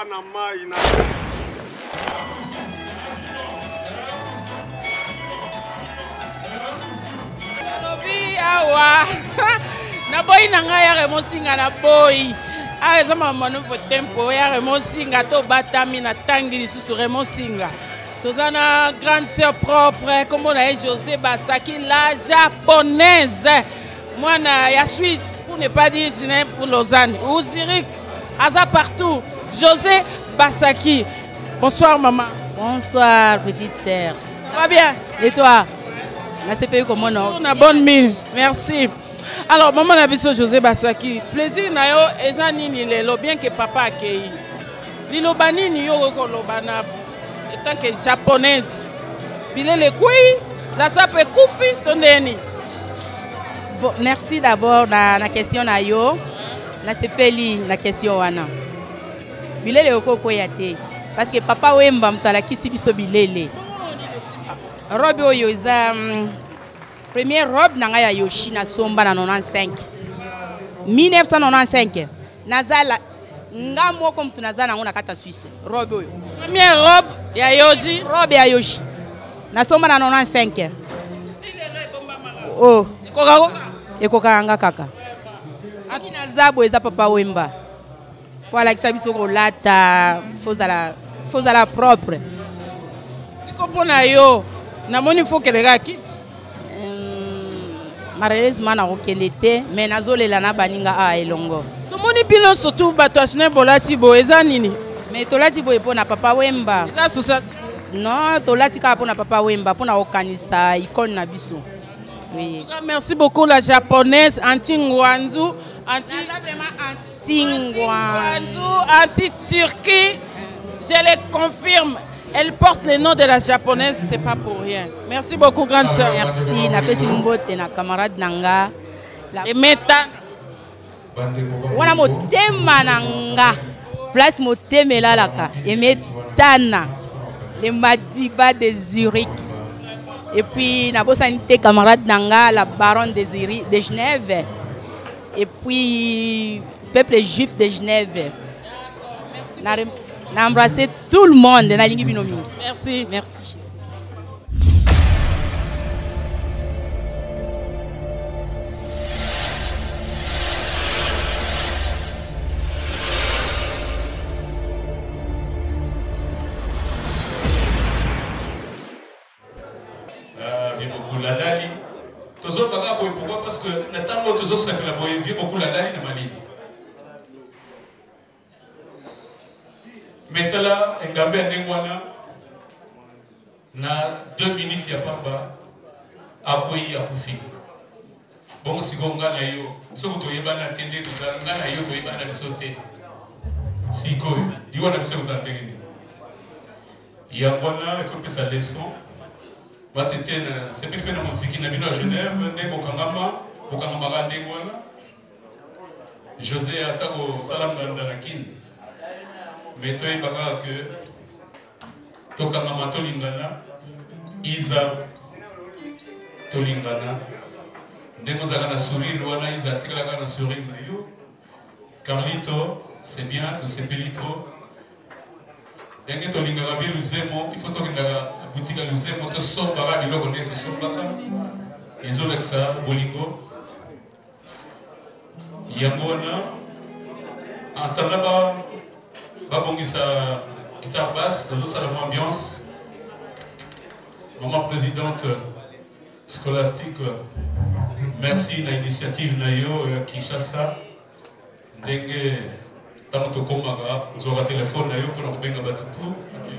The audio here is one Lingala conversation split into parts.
kaka na mai na Lobi awa na boy na ngai ya remosinga na boy eza mama nouveau tempo ya remosinga to batami na tangi lisusu remosinga toza na grande sœur propre comme on a José Basaki la japonaise mwana ya Suisse pour ne pas dire Genève ou Lausanne ou Zurich aza partout José Basaki. Bonsoir maman. Bonsoir petite sœur. Ça va bien? Et toi? La CPU comment non? On a bonne mine. Merci. Alors maman na biso José Basaki. Plaisir na yo eza nini lelo bien que papa akei. Liloba nini yo ko loba na tant que japonaise. Bilele kui la sape kufi tondeni. Bon, merci d'abord na question na yo. Na sepeli na question wana. Bilele okoko ya te parce que papa wemba mtala kisi biso bilele. Robe oyo eza première robe na ya Yoshi na somba na 95. 1995. Nazala nga moko mtu nazana ngona kata Suisse. Robe oyo. Première robe ya Yoshi. Robe ya Yoshi. Na somba na 95. Oh, ekoka nga kaka. Aki na zabo eza papa wemba. Voilà, qui biso ko lata fozala propre. Si kompona yo na moni faut que le gaki. Malheureusement na okende te mais nazolela na baninga a elongo. To moni bino surtout bato asne bolati bo eza nini? Mais tolati bo epo na papa wemba. Eza association. Non, tolati ka po na papa wemba po na okanisa icône na biso. Oui. Merci beaucoup la japonaise anti-Ngwanzu, anti-Turquie. Je le confirme. Elle porte le nom de la japonaise, c'est pas pour rien. Merci beaucoup, grande sœur. Merci. Na pesi mbote na camarade nanga. Et maintenant, wana motema nanga. Place motema lalaka. Et metana. Les Madiba de Zurich. Et puis, na bosanité camarade nanga, la baronne de Genève. Et puis, peuple juif de Genève. Na embrassé tout le monde. Na lingi binomi. Merci. Merci. La Dali, toujours pourquoi? Parce que Nathan toujours ça que la boye vit beaucoup la Dali dans Mali. Maintenant, Ngambé Ndengwana na 2 minutes ya pamba akoyi akufi. Bon si gonga na yo, so toyebana tende tuzanga na yo toyebana bisote. Siko, diwa na biso uzandengeni. Yangwana il faut que ça leçon. C'est plus de musique qui à Genève, né Bokangama, Bokangama Ndengwana. José Atako Salam Dandarakin. Mais toi, il que Tokangama Tolingana, Isa Tolingana. Ndemozagana sourire, Wana Isa Tigalagana sourire. Carlito, c'est bien, tout c'est pelito. Denge tolingaka vi luzemo, il faut tokendaka boutique ya luzemo tosombaka biloko nde tosombaka ezolekisa bolingo yango wana antanda babongisa guitare basse tozosala mo ambiance. Maman présidente scolastique, merci na initiative na yo ya Kinshasa ndenge tant que Komaga, nous aurons téléphone d'ailleurs pour nous benga batutu.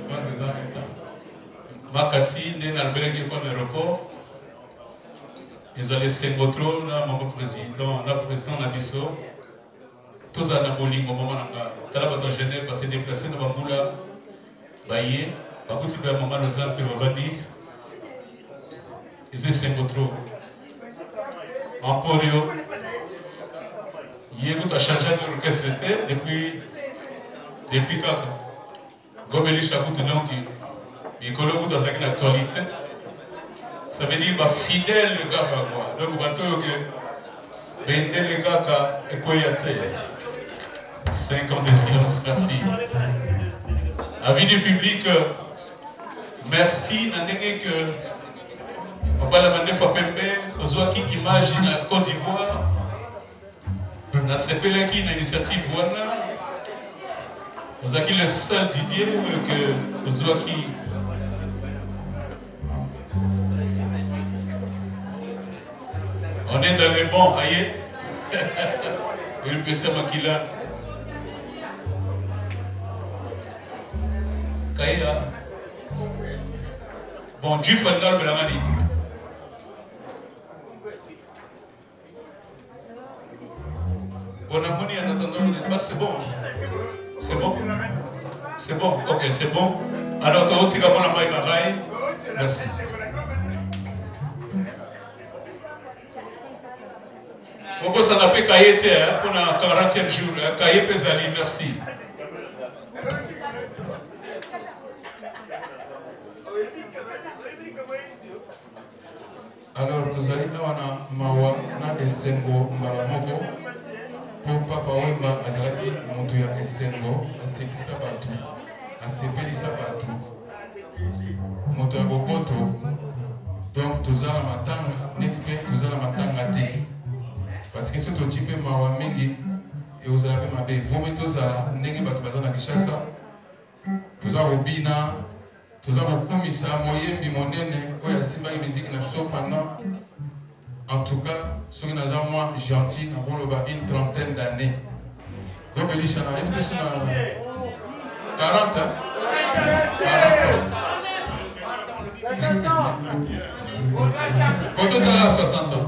Makati, né dans le aéroport. Ils allaient s'engotro, là, mon président, la président Nabiso. Tous en abolingo, maman nanga. Tala bato Genève, va se déplacer dans Bamboula. Baye, bakuti ba maman Lausanne qui va venir. Ils allaient s'engotro. Emporio. Il a changé d'orchestre depuis Kaka. Gobeli Chakout donc, il y a une actualité. Ça veut dire fidèle le gars. Donc, il y a un gars et quoi y a 5 ans de silence, merci. Avis du public, merci. Nandenge que on va la demander fois Pembe, aux qui imagine la Côte d'Ivoire, na sepele qui une initiative wana, aux qui le seul Didier que aux qui on est dans les bons, aïe. Le petit Makila. Kaya. Bon, Dieu fait le Belamani. On a moni en attendant le débat, c'est bon. C'est bon. C'est bon. Ok, c'est bon. Alors, tu as dit que tu merci. On peut s'en appeler Kayete pour le 40e jour. Kaye Pezali, merci. Alors, nous allons mawa na esengo maramoko pour papa wemba azalaki mutu ya esengo asekisa batu asepelisa batu mutu ya bopoto. Donc tozala matanga neti mpe tozala matanga te parce que soki totipe mawa mingi ekozala mpe mabe vomi tozala ndenge bato baza na Kinshasa toza kobina toza kokumisa moyembi monene oyo asimbaki miziki na biso pendant en tout cas soki naza mwa gentil nakoloba une trentaine d'années yobelisha na yebi te so na 40 ans 40 ans bon tozala 60 ans.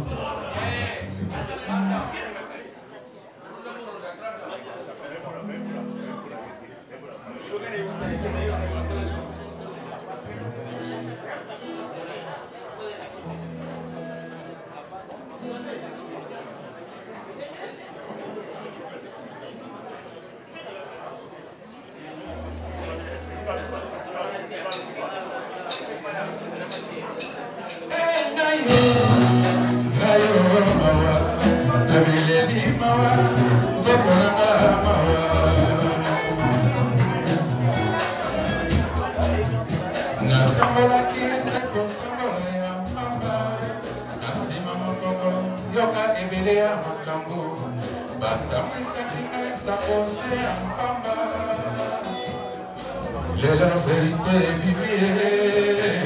La vérité est bibliée.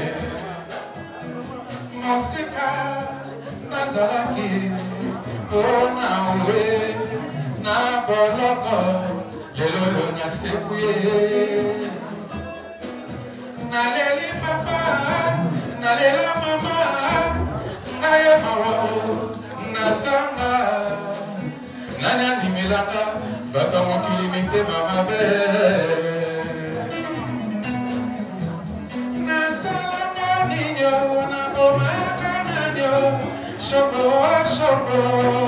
Mosika nazalaki onawe na boloko lelo nyasekuye naleli papa nalela mama ngaye mawo nasanga nanya nimelaka baka mokili mitema mabe Shoko, shoko,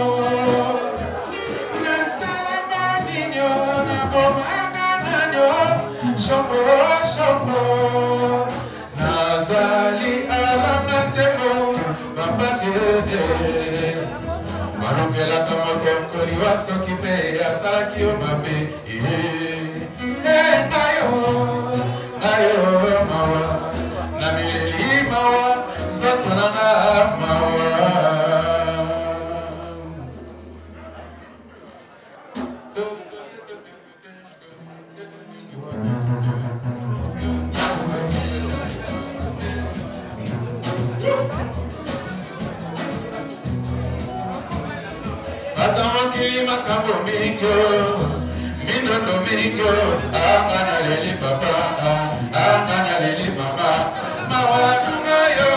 nasala ninyo na bomaka nanyo. Shoko, shoko, nazali alama nzemo babake. Manokela kama kekoli wasoki pe asala kiyo mabe. Nayo mawa, na mileli mawa, zotonana mawa. Makambo mingo, mino domingo, amana leli papa, amana leli mama, mawana yo,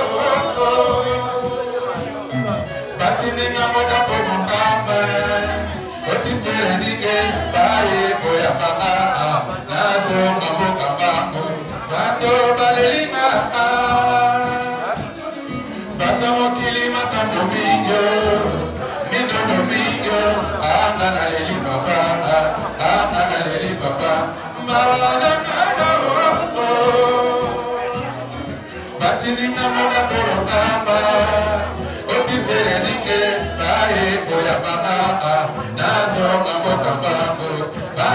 batini nga moda pomo kama, otisere nige, bae koya mama, nazo mambo kambango, bato baleli mama, bato mokili makambo mingo, mino domingo, amana leli papa, amana leli papa, mawana yo, batini nga moda pomo kama, otisere nige, bae koya mama, nazo mambo kambango,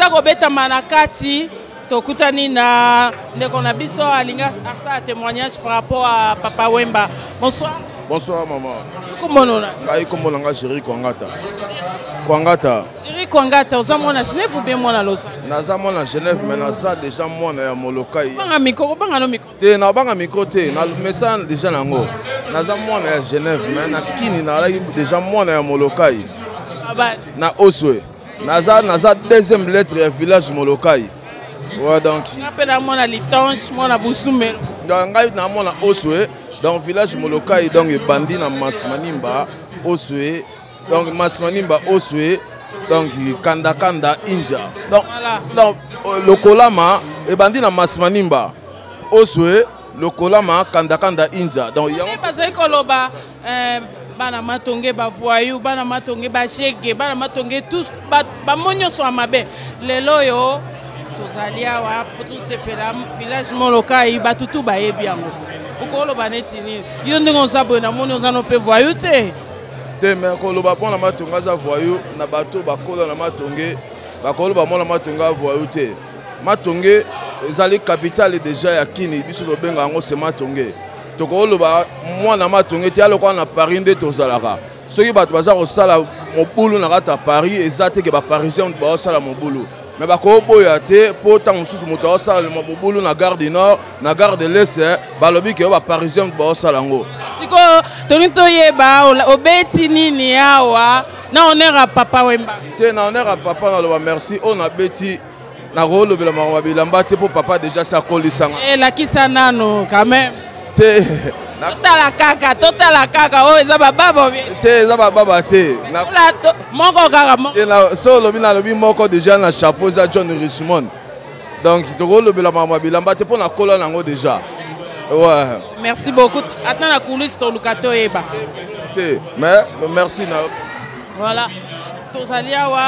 toza kobeta manakati tokutani na ndeko na biso alinga asa témoignage par rapport à Papa Wemba. Bonsoir. Bonsoir maman. Comment on a? Ngai kombo nanga Chéri Kwangata. Kwangata. Chéri Kwangata, oza mwana Genève ou bien mwana Los? Naza mwana Genève mais naza déjà mwana ya Molokai. Banga micro, banga no micro. Te na banga micro te, na message déjà nango. Naza mwana ya Genève mais na kini na déjà mwana ya Molokai. Na Oswe. Naza deuxième lettre ya village Molokai. Ouais donc. On appelle mwana Litange, mwana Busumelo. Donc ngai na mwana Oswe. Dans le village Molokai, donc bandi na Masmanimba, Oswe, donc Masmanimba, Oswe, donc Kanda Kanda, India. Donc, le Kolama, et bandi na Masmanimba, Oswe, le Kolama, Kanda Kanda, India. Donc, il y a bana matonge ba voyou, bana matonge ba chege, bana matonge tous, ba monyo so amabe. Lelo yo, tozalia wa, tout se fait là, village Molokai, ba tutu ba yebiango. Ukolo banetini yondengo sabo na moni ozano pe voyou te mais ko loba pona matonga za voyou na bato bakolo na matonge bakolo ba mona matonga voyou te matonge ezali capitale déjà ya kini biso do benga ngo se matonge to ko loba mwana matonge ti aloko na Paris nde tozalaka soki bato baza ko sala mobulu na kata Paris ezate ke ba parisien ba sala mobulu. Mais bako boya te po tant mususu moto osala le mobulu na gare du Nord na gare de l'Est balobi ke ba parisien ba osala ngo siko tonito yeba obeti nini awa na honneur à Papa Wemba te na honneur à papa na lo merci on a beti na rolo bela marwa bilamba te po papa déjà sa kolisanga la kisana no quand même te Tota la kaka oh eza baba te eza baba te na moko kaka moko et na solo bina lobi moko déjà na chapeau za John Richmond donc to rolo bela marwa bilamba te po na kola nango déjà ouais merci beaucoup attends la coulisse to lukato eba te mais merci na voilà tozalia wa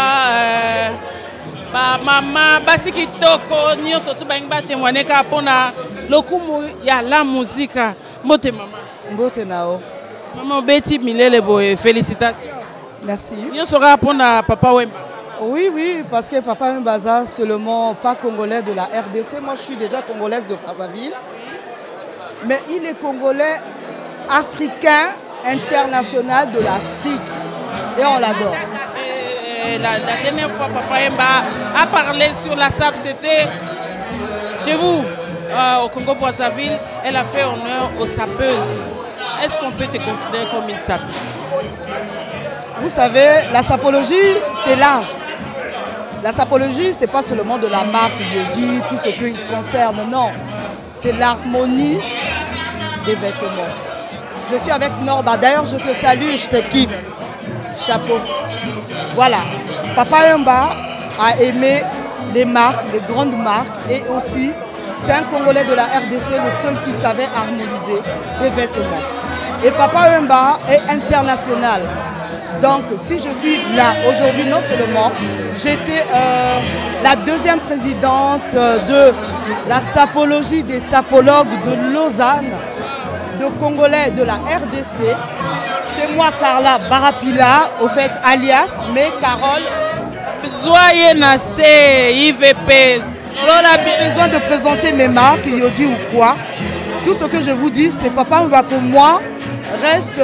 ba mama basi kitoko nyonso to bangi ba témoigner ka pona lokumu ya la musique mbote mama mbote nao maman Betty Milele boye félicitations merci nyonso ka pona Papa Wemba oui parce que Papa Wemba c'est seulement pas congolais de la RDC, moi je suis déjà congolaise de Brazzaville mais il est congolais africain international de l'Afrique et on l'adore. La dernière fois, Papa Wemba a parlé sur la SAP, c'était chez vous, au Congo-Brazzaville. Elle a fait honneur aux sapeuses. Est-ce qu'on peut te considérer comme une sapeuse? Vous savez, la sapologie, c'est large. La sapologie, ce n'est pas seulement de la marque Yodi, tout ce qui concerne, non. C'est l'harmonie des vêtements. Je suis avec Norba. D'ailleurs, je te salue, je te kiffe. Chapeau. Voilà, Papa Wemba a aimé les marques, les grandes marques et aussi c'est un Congolais de la RDC, le seul qui savait harmoniser des vêtements. Et Papa Wemba est international. Donc si je suis là aujourd'hui, non seulement j'étais la deuxième présidente de la sapologie des sapologues de Lausanne, de Congolais de la RDC. C'est moi Carla Barapila, au fait alias, mais Carole. Joyeux Nassé, IVP. On a besoin de présenter mes marques, Yodi ou quoi. Tout ce que je vous dis, c'est Papa Wemba pour moi reste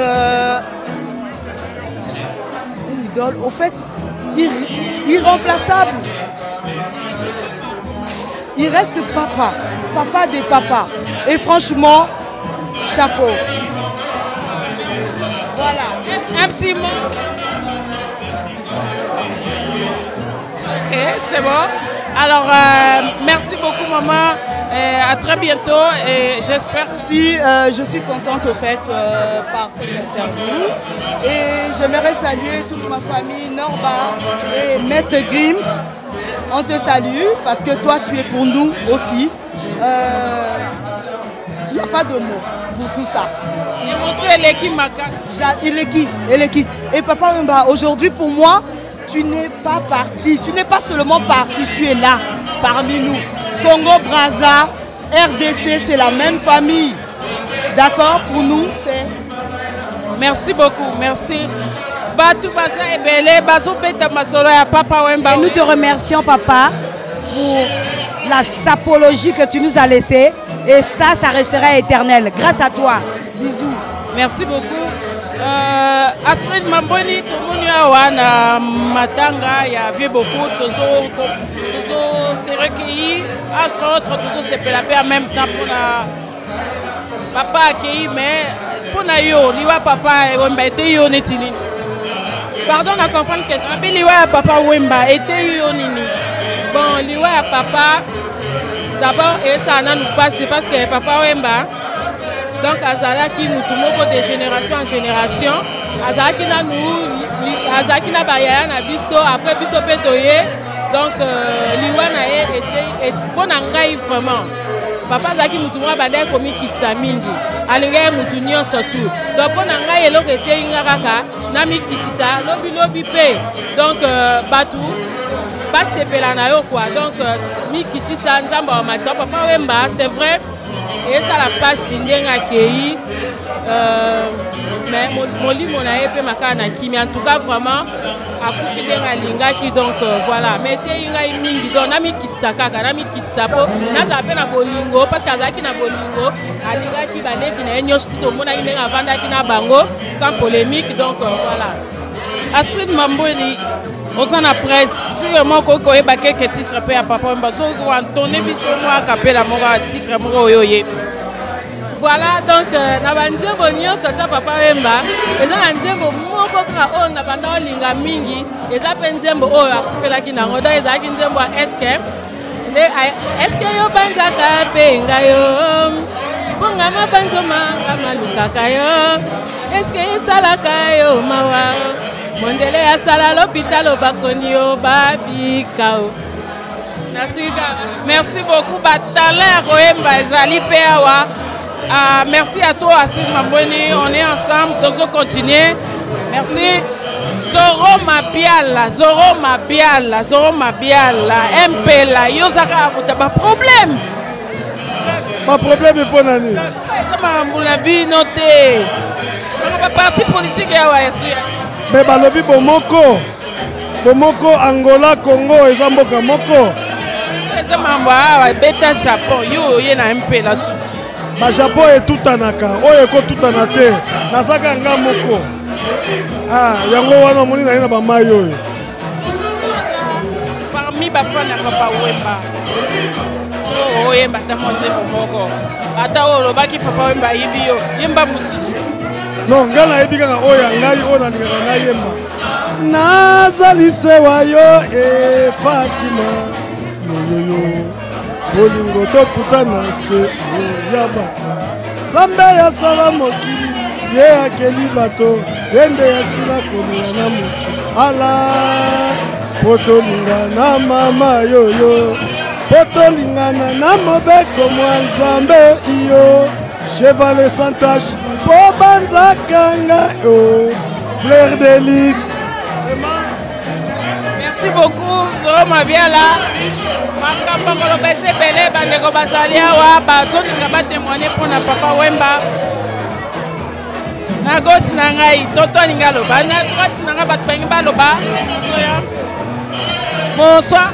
une idole. Au fait, irremplaçable. Il reste papa des papas. Et franchement, chapeau. Voilà. Un petit mot. Ok, c'est bon. Alors, merci beaucoup, maman. À très bientôt. Et j'espère. Si je suis contente au fait par cette interview. Et j'aimerais saluer toute ma famille, Norba et Maître Grims. On te salue parce que toi, tu es pour nous aussi. Il n'y a pas de mots pour tout ça. Eleki. Et Papa Wemba, aujourd'hui pour moi, tu n'es pas parti. Tu n'es pas seulement parti, tu es là, parmi nous. Congo, Brazza, RDC, c'est la même famille. D'accord? Pour nous, c'est... Merci beaucoup, merci. Batu Basa Ebele, Baso Beta Masolo et Papa Wemba. Et nous te remercions, Papa, pour la sapologie que tu nous as laissée. Et ça restera éternel. Grâce à toi. Bisous. Merci beaucoup. Astrid Mamboni, tout le monde a Matanga, il y a vu beaucoup, toujours s'est recueilli, entre autres, toujours s'est pelapé en même temps pour la papa accueilli, mais pour na yo, liwa papa Wemba était yo netili. Pardon, on a compris une question. Mais liwa papa Wemba était yo nini. Bon, liwa papa, d'abord, et ça nous passe parce que papa Wemba. Donc, Azalaki Moutoumoko de génération en génération. Azalaki na nous, Azalaki na Bayaya na biso, après biso Petoye. Donc, Liwana était bon engaï vraiment. Papa Azalaki Moutoumoko badai komi kitsamingi. Alingé Moutounion surtout. Donc, bon engaï eloko était ingaraka, nami kitisa, lobi pe. Donc, Batou, bas sepela na yo quoi. Donc, mi kitisa nzamba wa matia. Papa Wemba, c'est vrai. Et ça la passe Sindenga Kei. Mais mon lit mon aépé makana qui mais en tout cas vraiment à couper des linga qui donc voilà mettez une mingi donc nami kitsaka nami kitsapo na za pe na bolingo parce que azaki na bolingo alinga ki bale ki na nyos tout le monde a une vanda ki na bango sans polémique donc voilà. Astrid Mamboni aux en presse sûrement qu'on ait quelques titres à Papa Wemba so Antoine biso moi capé la mora titre moro yoye. Voilà donc na banzembo nyonso ta Papa Wemba eza na nzembo moko kaka oyo na banda olinga mingi eza pe nzembo oyo akufelaki nango donc ezalaki nzembo ya eske yo banzaka mpe ngai yo mponga mabanzoma nga malukaka yo eske esalaka yo mawa mondele ya sala l'hôpital bakoni yo babikao. Merci beaucoup Batala Wemba ezali pe awa. Merci à toi Astrid Mamboni, on est ensemble, tous continuer. Merci. Zoro Mabiala, MP là, Yosaka a problème. Pas problème est pour Nani. Ça noté. Parti politique mais balobi bomoko Angola Congo et Zamboka moko. Ça mamba beta Japon yo na MP là sous. Ba Japon est tout anaka, oyo ko tout anate. Nasaka nga moko. Yango wana moni na ba mayo. Parmi ba fan na Papa Wemba. So oyemba ta monte moko. Ata olo baki Papa Wemba yibio, yemba mususu. Non, ngana yebika nga oya ngai ona ninga na yemba. Nazali sewa yo e Fatima. Yo. Bolingo tokutana se ya bato Zambe ya sala mokili ye akeli bato yende ya sila kolia na mokili ala potolingana mama yoyo potolingana na mobeko mwa Nzambe iyo chevalier sans tache po banzakanga yo fleur de lys. Merci beaucoup Zoro Mabiala. Makamba bese belé bandeko bazali awa bazoninga batémoigner pour na Papa Wemba. Na gauche na ngai toto alinga loba na droite na ngai bato bangi baloba. Bonsoir.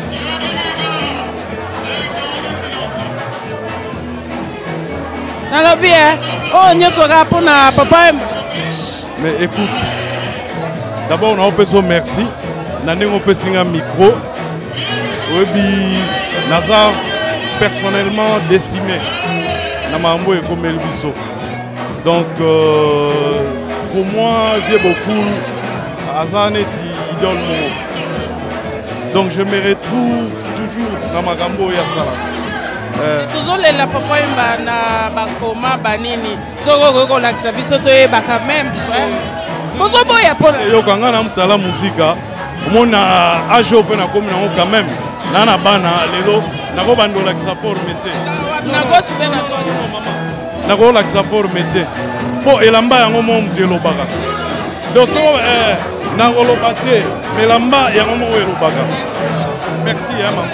Nalobi oh nyonso ka pour na Papa Wemba. Mais écoute, d'abord on a un merci. Nani on peut signer un micro. Oui, Nazar personnellement décimé. Namambo et comme Elviso. Donc pour moi j'ai beaucoup Azan est idole. Donc je me retrouve toujours dans ma gambo et Asala. Toujours les la Papa Wemba na bakoma banini. Soko ko laksa biso to e baka même. Bonjour boya pona. Yo kanga na mtala musica. Mon ajo pe na komi na quand même. Nana bana lelo nako bando la xafor mété. Nako sube na ko mama. Nako la xafor mété. Po elamba yango mo mtelo baka. Donc nako lo baté melamba yango mo welo baka. Merci maman.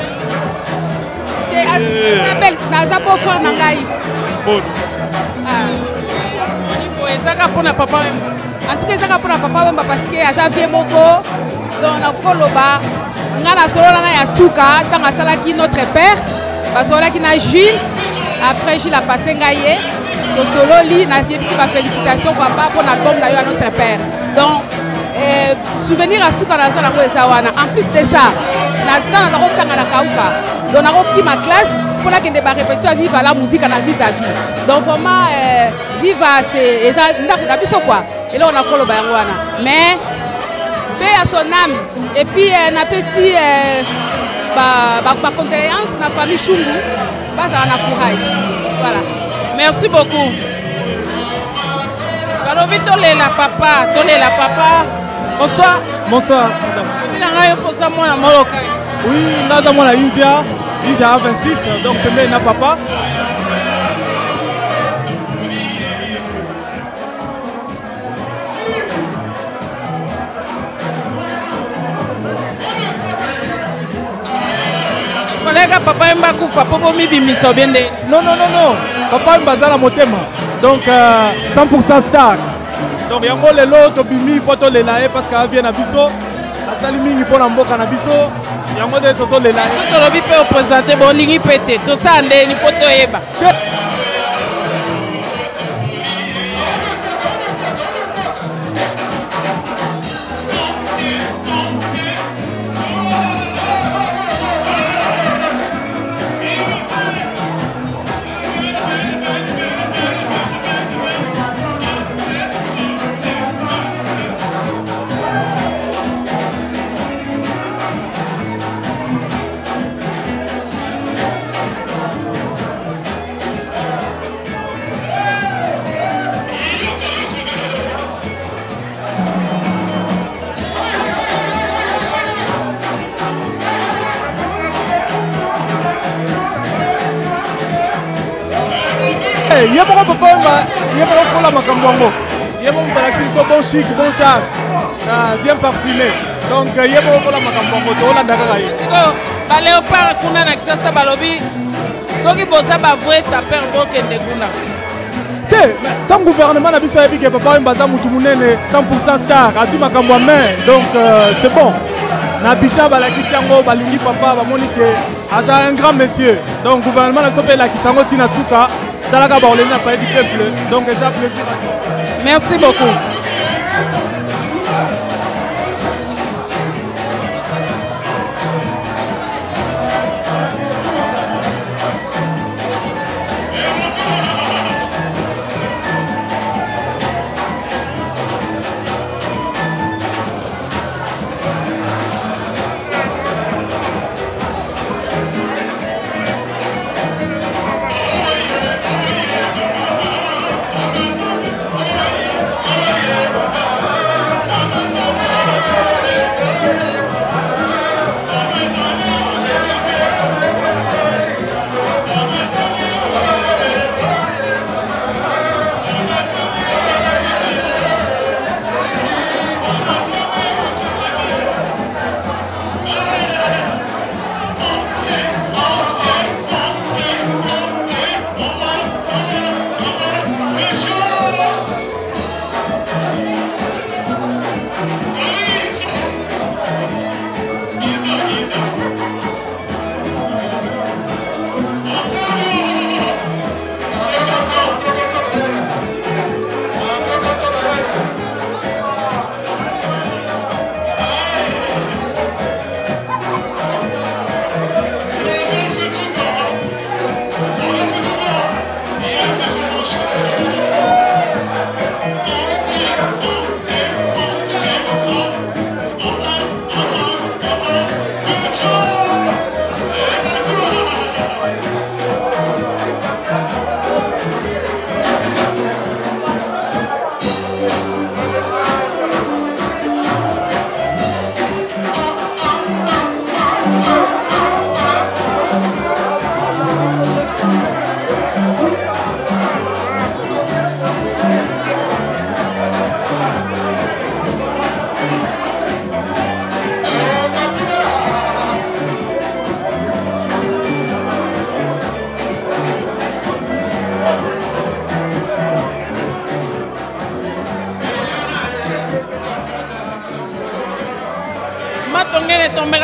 Isabelle naza po fort na ngai. Bon. Oni po ezaka pona Papa Wemba. En tout cas, ça pour papa Wemba parce que ça vient beaucoup. Donc na koloba ngana solo na ya suka tanga sala ki notre père parce que na Gilles après Gilles a passé ngaye to solo li na yebisi ba félicitations papa pour l'album na yo à notre père. Donc souvenir à suka na sala ngo esawana. En plus de ça na tanga ko tanga na kauka. Donc na ko ki ma classe pour la kende ba répétition viva la musique na vis-à-vis. Donc vraiment viva c'est ça na biso quoi. Et là on a koloba yango wana. Mais paix à son âme. Et puis, on a aussi ma condoléance dans la famille Chungu. On a courage. Voilà. Merci beaucoup. Balobi tolela papa, tolela papa. Bonsoir. Bonsoir, madame. Oui, nous avons la India a 26, donc on n'a papa. Papa Wemba kufa popo mibimisa obende. Non. Papa Wemba zala motema. Donc 100% star. Donc yango lelo to bimi poto lela parce que vient na biso. Asali mingi pona mboka na biso. Yango de to lela. So lobi pe représenter bon lingi pété. To sa ande ni poto yeba. Il y a beaucoup de papa, il y a beaucoup de macambouango. Il y a beaucoup de taxis, bon chic, bon char, bien parfumé. Donc il y a beaucoup de macambouango. Tout le monde a léopard kuna na kisasa balobi. Soki boza ba vrai ça perd beaucoup de kuna. Tant gouvernement n'a pas dit que papa Wemba za mutu munene 100% star, asi makambwa main. Donc c'est bon. Na Abidjan balakisi yango balingi papa bamoni ke aza un grand monsieur. Donc gouvernement n'a pas la kisango tina suka. Talaga Baolena n'a pas du peuple, donc c'est un plaisir à toi. Merci beaucoup.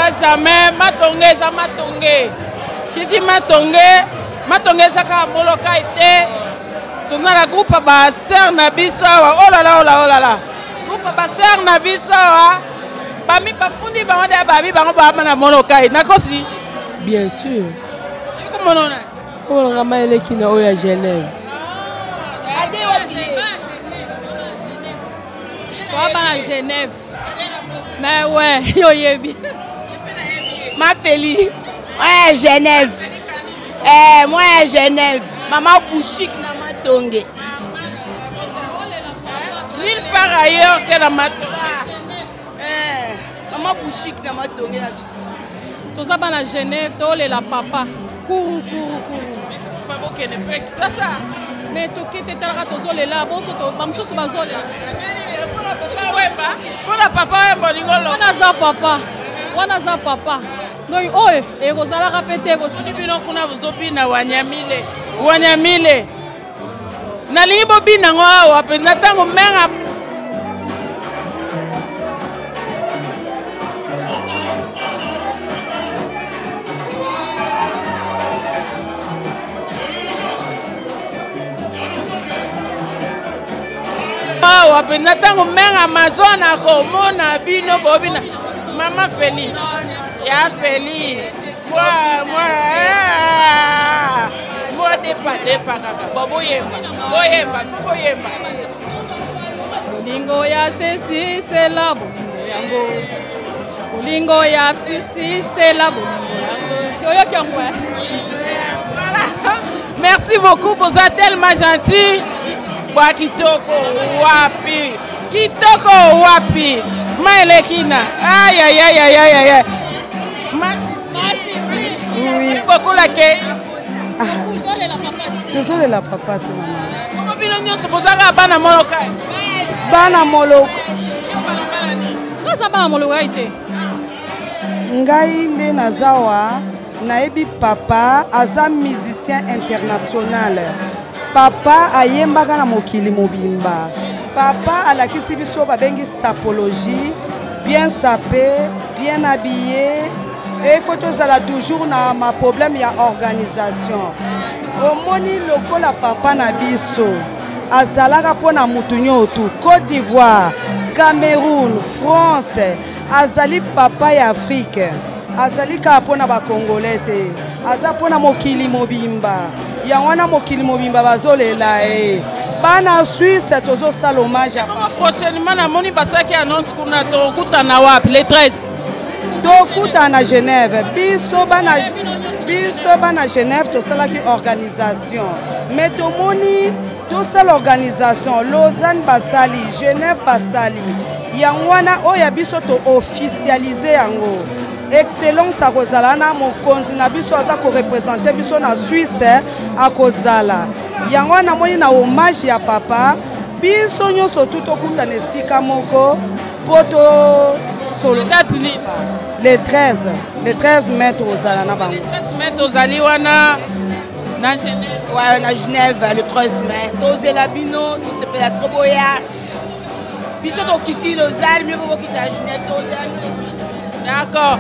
n'arrêtera jamais. Matonge, ça matonge. Qui dit matonge, matonge, ça a moloka été. Tout le groupe a sœur Nabiso. Oh là là, oh là, oh là là. Groupe a sœur Nabiso. Bami bafundi bango de babi bango ba na moloka. Nakosi. Bien sûr. Comment on a? On a maïlé qui n'a pas à Genève. On va à Genève. Mais ouais, yo bien. Ma Félie. Ouais, Genève. Moi, Genève. Maman Bouchik n'a pas tongé. L'île par ailleurs que la matonge. Maman Bouchik n'a pas tongé. Tout ça à Genève, tout le la papa. Courou. Ça. Mais tu quittes ta rate aux oles là, bon, c'est au bamsou sur bazole. Wana papa. Donc, oh, et vous allez répéter, vous allez dire qu'on a vous opinions, Wanyamile. Nalingi bobina ngo ape natango menga. Ape natango menga Amazona komona bino bobina. Mama Feli. Ya Feli. Moi dépa kaka. Boyemba. Bolingo ya sisi c'est la bolingo yango. Bolingo ya sisi c'est la bolingo yango. Yoyo kyangwe. Merci beaucoup, vous êtes tellement gentil. Kwa kitoko wapi. Maelekina. Aïe. Oui. Beaucoup la kei. Désolé la papa te maman. Comment bino nyonso bozaka bana moloka? Bana moloko. Kosa bana moloka ite. Ngai nde nazawa naebi papa aza musicien international. Papa ayembaka na mokili mobimba. Papa alakisi biso babengi sapologie, bien sapé, bien habillé. Et il faut toujours na ma problème ya organisation. Omoni lokola papa na biso azalaka pona mutu nyoto Côte d'Ivoire, Cameroun, France, azali papa ya Afrique. Azali ka pona ba Congolais te. Aza pona mokili mobimba. Ya wana mokili mobimba bazolela bana Suisse tozo salomage ya papa. Prochainement na moni basaki annonce kuna to kutana wapi le 13. Tokuta na Genève, biso bana Genève tosalaki organisation. Mais tomoni tosala organisation Lausanne basali, Genève basali. Yangwana oya biso to officialiser yango. Excellence a kozala na mokonzi na biso aza ko représenter biso na Suisse a kozala. Yangwana moni na hommage ya papa, biso nyonso tokuta na esika moko poto solo. Le 13 mai tozala na bango. Le 13 mai tozali wana na Genève. Ouais, na Genève le 13 mai. Tozela bino, tosepela troboya. Biso to kiti Lausanne, mieux pour quitter à Genève, tozela bino. D'accord.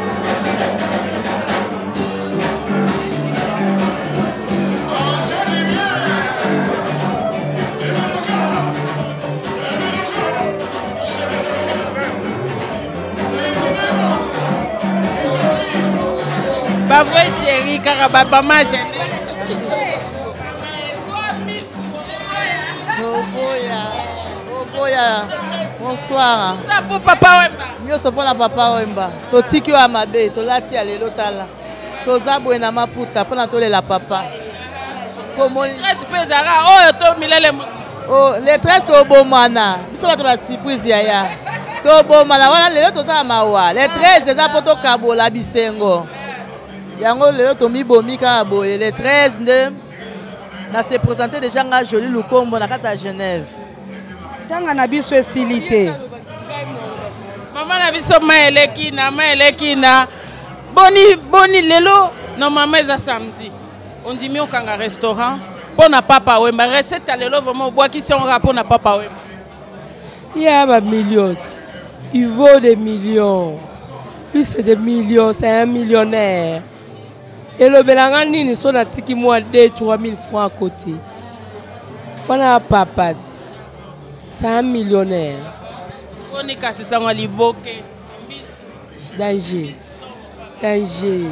Ba vrai chérie, car papa m'a gêné. Oboya. Bonsoir. Ça pour papa Wemba. Nyonso pona papa Wemba. Totiki wa mabe, tolati ya lelo tala. Toza boye na maputa pona tolela papa. Komoni. Espezara oyo to milele. Oh, le 13 to bomana. Biso bato ba surprise ya. To bomana wana lelo totala mawa. Le 13 eza poto kabola bisengo. Yango lelo to mibomi ka boye le 13 nde na se présenter déjà nga Joli Lukombo na kata Genève. Tanga na biso esilité. Maman na biso maelekina. Boni lelo no maman eza samedi. On dit mi okanga restaurant pour na papa Wemba. Recette lelo vraiment bois qui sont rapport na papa Wemba. Il y a des millions. Il vaut des millions. plus de millions, c'est un millionnaire. Et le Belangani, ils sont à 2-3 000 francs à côté. On a papa, c'est un millionnaire. Danger. Danger.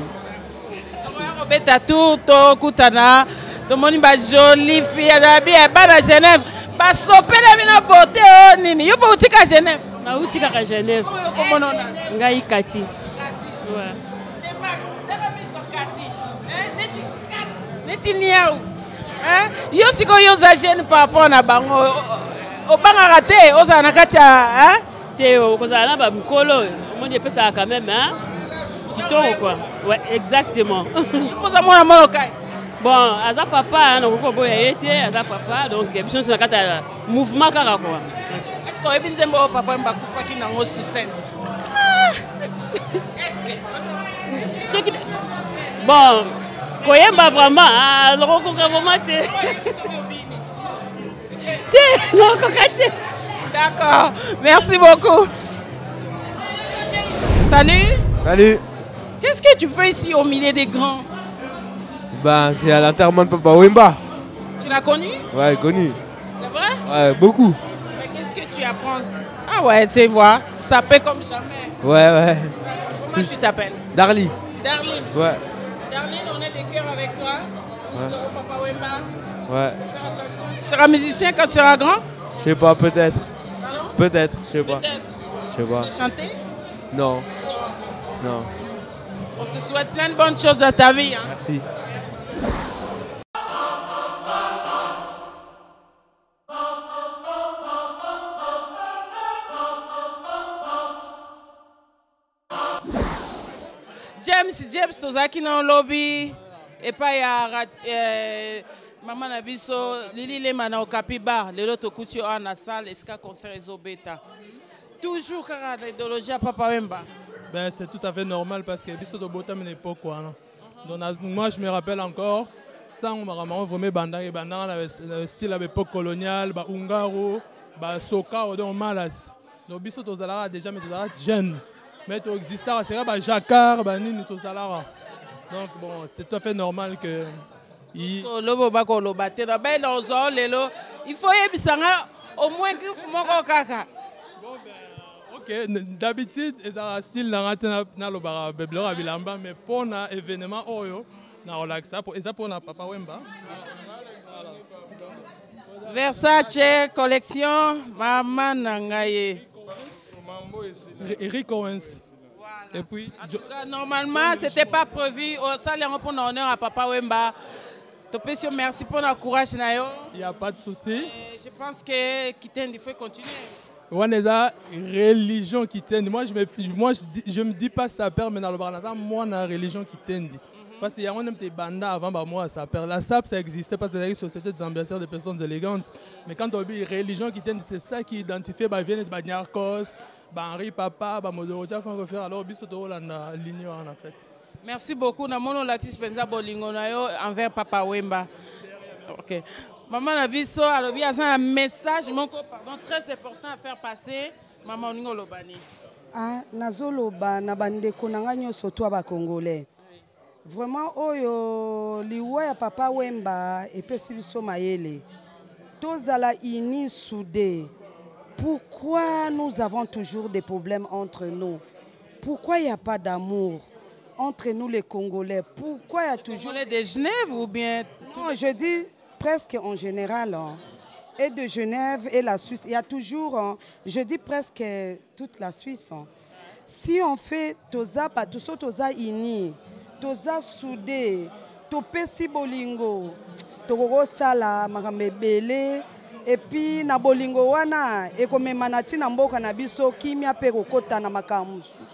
Tout le monde est jolie fille, elle est bien à Genève. Pas stopper la beauté, nini. Yo pas outil à Genève. Na outil à Genève. Comment on Ngai Kati. Ouais. Neti niaou. Hein? Yo siko yo za jeune par rapport na bango. Au banga raté, au za nakacha, hein? Théo, quand ça là ba mkolo, on dit peut ça quand même, hein? Kitoko quoi. Ouais, exactement. Pour ça moi na molokai. Bon, Aza papa, donc on peut y être, Aza papa, donc mission c'est un mouvement kaka quoi. Est-ce que vous avez un papa qui n'a pas sur scène? Est-ce que bon, Koyemba vraiment, alors on va vraiment d'accord, merci beaucoup. Salut. Salut. Qu'est-ce que tu fais ici au milieu des grands? Ben, c'est à l'enterrement de Papa Wemba. Tu l'as connu? Ouais, connu. C'est vrai? Ouais, beaucoup. Mais qu'est-ce que tu apprends? Ah ouais, tu vois, ça paie comme jamais. Ouais. Comment tu t'appelles? Darly. Darline. Ouais. Darline, on est des cœurs avec toi. Ouais. Papa Wemba. Ouais. Tu seras musicien quand tu seras grand? Je sais pas, peut-être. Pardon? Peut-être, je sais pas. Peut-être. Je sais pas. Tu sais chanter? Non. Non. On te souhaite plein de bonnes choses dans ta vie. Hein? Merci. James tozaki na lobby et pas ya maman na biso Lili Lema na Okapi bar lelo tokuti en na salle esika concert ezobeta toujours kaka l'idéologie à Papa Wemba. Ben c'est tout à fait normal parce que biso to bota mais l'époque quoi. Donc moi je me rappelle encore ça on m'a vraiment vraiment banda le style à l'époque coloniale ba Ungaro ba Soka ou donc Malas. Donc biso to zala déjà mais to zala jeune. Mais tu existes, c'est là, Jacquard, tout ça là. Donc bon, c'est tout à fait normal que. Il faut au moins que vous m'en kaka. Ok, d'habitude, c'est un style dans le bilamba, mais pour un événement, na relaxa, et ça pour Papa Wemba. Versace collection, Maman Nangaye. Eric Owens. Voilà. Et puis, en tout cas, normalement, ce n'était pas prévu. Ça, les répondre en honneur à Papa Wemba. Merci pour le courage. Il n'y a pas de souci. Je pense que il faut continuer. On est la religion qui tient. Moi, je me dis pas ça perd, mais dans le Barnata, moi, la religion qui tient. Parce qu'il y a des bandas avant, moi, ça perd. La SAP, ça existait parce que c'est une société d'ambianceurs de personnes élégantes. Mais quand on dit religion qui tient, c'est ça qui identifie, vient de Banyarkos, Henri Papa, Modoroja, alors, l'union en fait. Merci beaucoup. Nous avons l'actif Penza Bolingo envers Papa Wemba. Ok. Maman Nabiso, alors il y a un message très important à faire passer. Maman Ningo Lobani. Ah, Nazoloba, Nabandeko Nanganyo Soto ba Congolais. Vraiment, oyo liwa ya Papa Wemba et Pesibiso Mayele. Tozala ini soudé. Pourquoi nous avons toujours des problèmes entre nous? Pourquoi il n'y a pas d'amour entre nous les Congolais? Pourquoi il y a toujours... Congolais de Genève ou bien... Non, je dis presque en général. Hein. Et de Genève et la Suisse. Il y a toujours, hein, je dis presque toute la Suisse. Hein. Si on fait Toza ini, Toza soudé, Topesi bolingo, Toro sala, Maramebele, et puis na bolingo wana, et comme manati na mboka na biso, kimia pero kota na makamusu.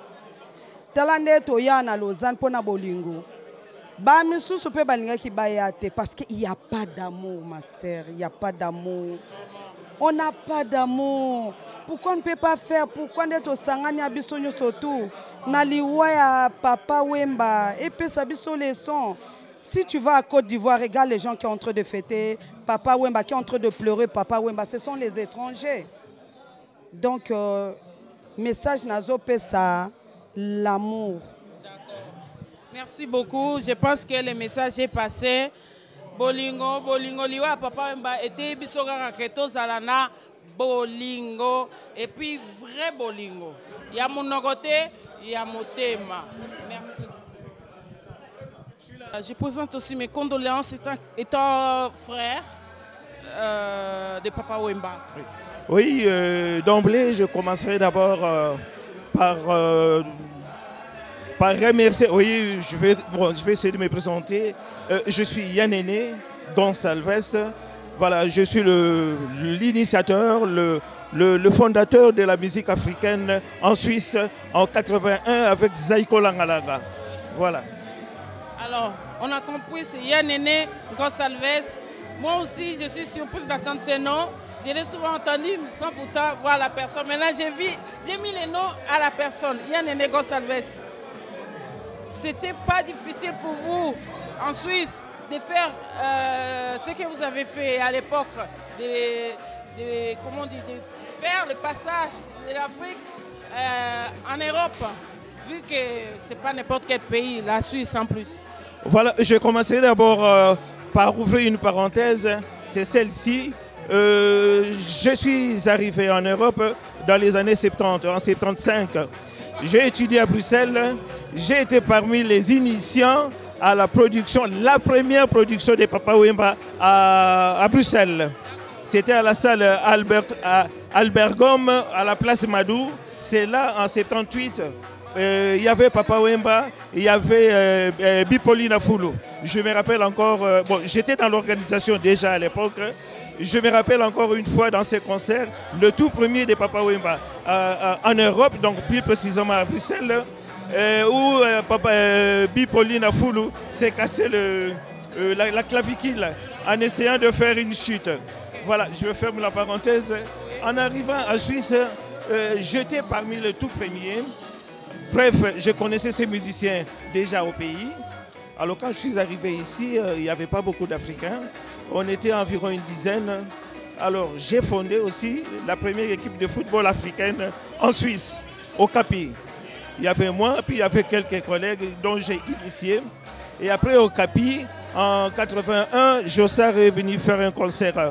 Talande toya na Lausanne pour na bolingo. Ba misusu pe balinga ki bayate parce qu'il n'y a pas d'amour ma sœur, il n'y a pas d'amour. On n'a pas d'amour. Pourquoi on ne peut pas faire? Pourquoi on est au sangani à bisonyo surtout? Na liwa ya Papa Wemba et puis ça biso les sons. Si tu vas à Côte d'Ivoire, regarde les gens qui sont en train de fêter Papa Wemba, qui sont en train de pleurer Papa Wemba, ce sont les étrangers. Donc message nazo pesa l'amour. Merci beaucoup. Je pense que le message est passé. Bolingo, bolingo, liwa papa Wemba était bisoga raketo zalana bolingo et puis vrai bolingo. Il y a mon côté, il y a mon thème. Merci. Je présente aussi mes condoléances étant frère de papa Wemba. Oui, d'emblée, je commencerai d'abord par remercier. Oui, je vais essayer de me présenter. Je suis Yann-Néné Gonçalves. Voilà, je suis l'initiateur, le fondateur de la musique africaine en Suisse en 81 avec Zaïko Langalaga. Voilà. Alors, on a compris, c'est Yann-Néné Gonçalves. Moi aussi, je suis surprise d'entendre ces noms. Je l'ai souvent entendu sans pourtant voir la personne. Mais là, j'ai mis les noms à la personne, Yann-Néné Gonçalves. C'était pas difficile pour vous, en Suisse, de faire ce que vous avez fait à l'époque, de faire le passage de l'Afrique en Europe, vu que ce n'est pas n'importe quel pays, la Suisse en plus. Voilà, je commencerai d'abord par ouvrir une parenthèse, c'est celle-ci. Je suis arrivé en Europe dans les années 70, en 75. J'ai étudié à Bruxelles, j'ai été parmi les initiants à la production, la première production de Papa Wemba à Bruxelles. C'était à la salle Albergom, à la place Madou. C'est là, en 78, il y avait Papa Wemba, il y avait Bipolina Foulou. Je me rappelle encore, bon, j'étais dans l'organisation déjà à l'époque. Je me rappelle encore une fois dans ces concerts, le tout premier de Papa Wemba en Europe, donc plus précisément à Bruxelles, où Bipolina Foulou s'est cassé la clavicule en essayant de faire une chute. Voilà, je ferme la parenthèse. En arrivant en Suisse, j'étais parmi les tout premiers. Bref, je connaissais ces musiciens déjà au pays. Alors quand je suis arrivé ici, il n'y avait pas beaucoup d'Africains. On était environ une dizaine. Alors j'ai fondé aussi la première équipe de football africaine en Suisse, au Capi. Il y avait moi, puis il y avait quelques collègues dont j'ai initié. Et après au Capi, en 81, Jossard est venu faire un concert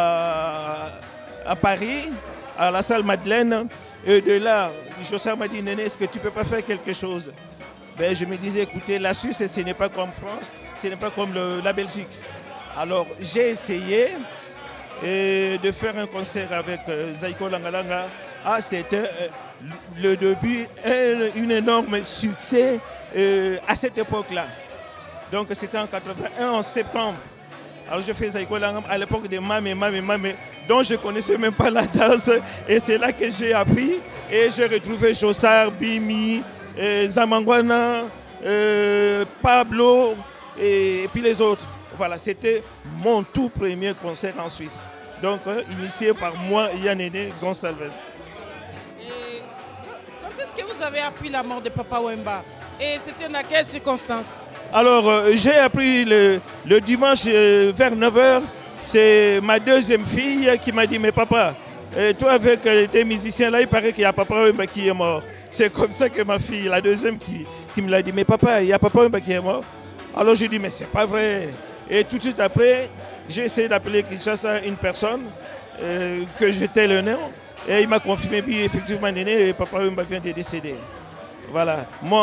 à Paris, à la salle Madeleine. Et de là, Jossard m'a dit, Néné, est-ce que tu ne peux pas faire quelque chose? Ben, je me disais, écoutez, la Suisse, ce n'est pas comme France, ce n'est pas comme la Belgique. Alors, j'ai essayé de faire un concert avec Zaïko Langalanga. Ah, c'était le début, un énorme succès à cette époque-là. Donc, c'était en 81, en septembre. Alors, je fais Zaïko Langalanga à l'époque de Mamé, dont je ne connaissais même pas la danse. Et c'est là que j'ai appris. Et j'ai retrouvé Jossard, Bimi, Zamangwana, Pablo et puis les autres. Voilà, c'était mon tout premier concert en Suisse. Donc, initié par moi, Yann-Néné Gonçalves. Et quand est-ce que vous avez appris la mort de Papa Wemba? Et c'était dans quelles circonstances? Alors, j'ai appris le dimanche vers 9h. C'est ma deuxième fille qui m'a dit, mais papa, toi avec tes musiciens là, il paraît qu'il y a Papa Wemba qui est mort. C'est comme ça que ma fille, la deuxième, qui me l'a dit, mais papa, il y a Papa Wemba qui est mort. Alors j'ai dit, mais c'est pas vrai. Et tout de suite après, j'ai essayé d'appeler Kinshasa une personne que j'étais le nom. Et il m'a confirmé, puis effectivement, Néné, Papa Wemba vient de décéder. Voilà.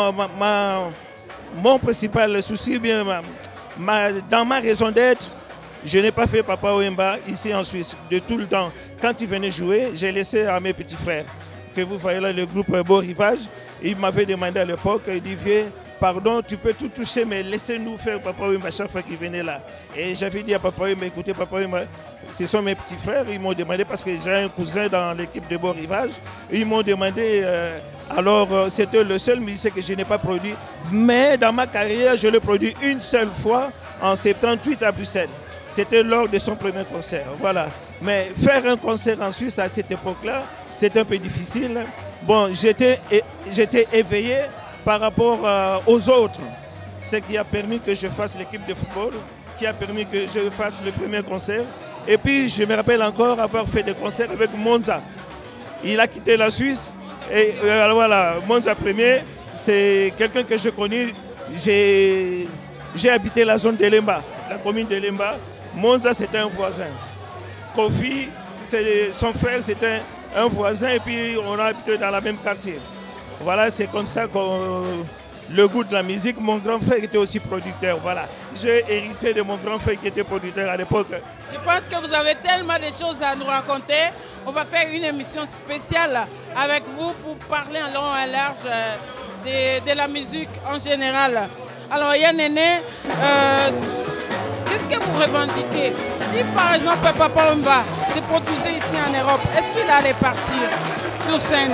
Mon principal souci, bien, dans ma raison d'être, je n'ai pas fait Papa Wemba ici en Suisse de tout le temps. Quand il venait jouer, j'ai laissé à mes petits frères, que vous voyez là, le groupe Beau Rivage. Il m'avait demandé à l'époque, il dit, viens, pardon, tu peux tout toucher, mais laissez-nous faire Papa Wemba chaque fois qu'il venait là. Et j'avais dit à Papa Wemba, écoutez, Papa Wemba, ce sont mes petits frères. Ils m'ont demandé, parce que j'ai un cousin dans l'équipe de Beau Rivage, ils m'ont demandé, alors c'était le seul musicien que je n'ai pas produit. Mais dans ma carrière, je l'ai produit une seule fois, en 78 à Bruxelles. C'était lors de son premier concert, voilà. Mais faire un concert en Suisse à cette époque-là, c'était un peu difficile. Bon, j'étais éveillé par rapport aux autres. Ce qui a permis que je fasse l'équipe de football, qui a permis que je fasse le premier concert. Et puis, je me rappelle encore avoir fait des concerts avec Monza. Il a quitté la Suisse, et voilà, Monza premier. c'est quelqu'un que je connais. J'ai habité la zone de Lemba, la commune de Lemba. Monza, c'était un voisin. Kofi, son frère, c'était un voisin et puis on a habité dans le même quartier. Voilà, c'est comme ça que le goût de la musique. Mon grand frère était aussi producteur. Voilà, j'ai hérité de mon grand frère qui était producteur à l'époque. Je pense que vous avez tellement de choses à nous raconter. On va faire une émission spéciale avec vous pour parler en long et en large de la musique en général. Alors Yann Néné, qu'est-ce que vous revendiquez? Si par exemple Papa Wemba se produisait ici en Europe, est-ce qu'il allait partir sur scène?